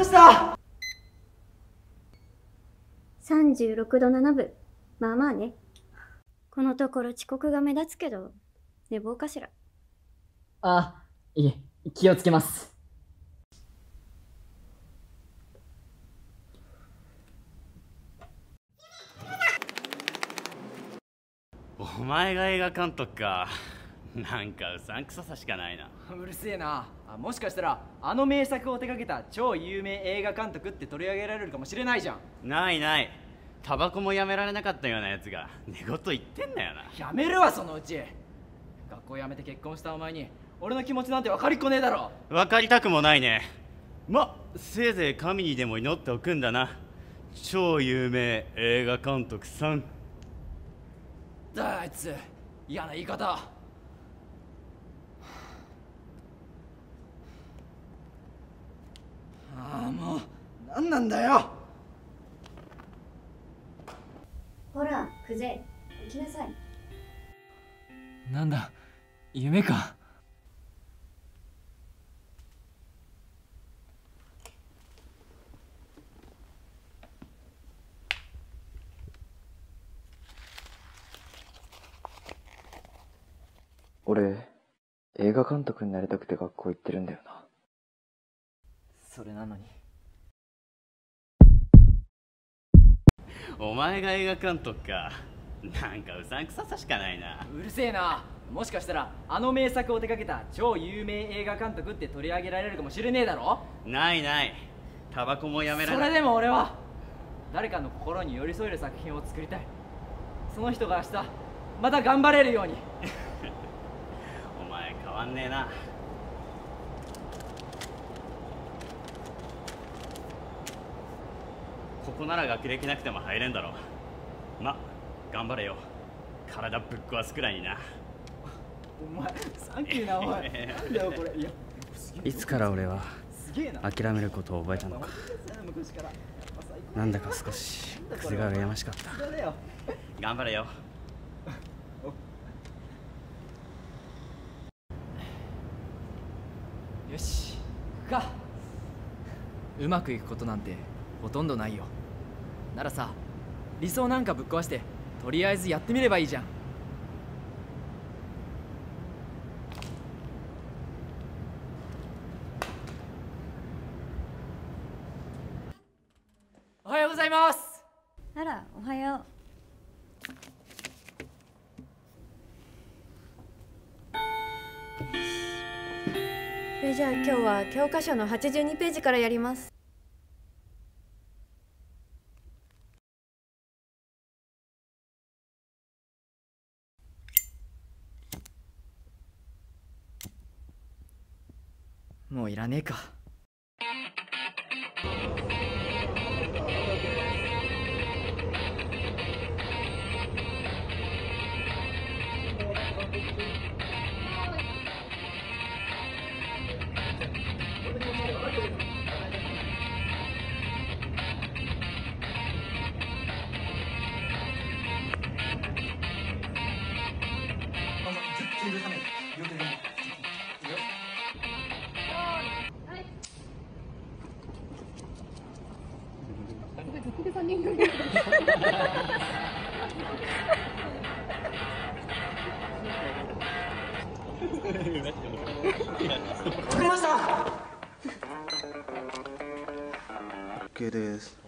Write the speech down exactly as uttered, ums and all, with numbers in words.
した。 さんじゅうろくどななぶ、まあまあね。このところ遅刻が目立つけど、寝坊かしら。 あ、いえ、気をつけます。 お前が映画監督か。なんかうさんくささしかないな。 うるせえな。あ、もしかしたらあの名作を手掛けた超有名映画監督って取り上げられるかもしれないじゃん。 ないない。タバコもやめられなかったようなやつが寝言言ってんだよな。 やめるわそのうち。学校辞めて結婚したお前に俺の気持ちなんて分かりっこねえだろ。 分かりたくもないね。ま、せいぜい神にでも祈っておくんだな。超有名映画監督さん。 だあいつ嫌な言い方。ああ、もう何なんだよ。 ほら、クゼ、行きなさい。 なんだ、夢か。 俺、映画監督になりたくて学校行ってるんだよな。 それなのに。 お前が映画監督か。なんかうさんくささしかないな。 うるせえな。もしかしたらあの名作を手掛けた超有名映画監督って取り上げられるかもしれねえだろ。 ないない。タバコもやめられない。 それでも俺は誰かの心に寄り添える作品を作りたい。その人が明日また頑張れるように。 お前変わんねえな。ここなら学歴なくても入れんだろう。ま、頑張れよ。体ぶっ壊すくらいにな。 お前サンキューな。おいなんだよこれ。いや、 いつから俺は諦めることを覚えたのか。なんだか少し風が羨ましかった。 頑張れよ。 よし、行くか。うまくいくことなんてほとんどないよ。ならさ、理想なんかぶっ壊してとりあえずやってみればいいじゃん。おはようございます。 あら、おはよう。 それじゃあ今日は教科書のはちじゅうにページからやります。 もういらねえか。 OK です。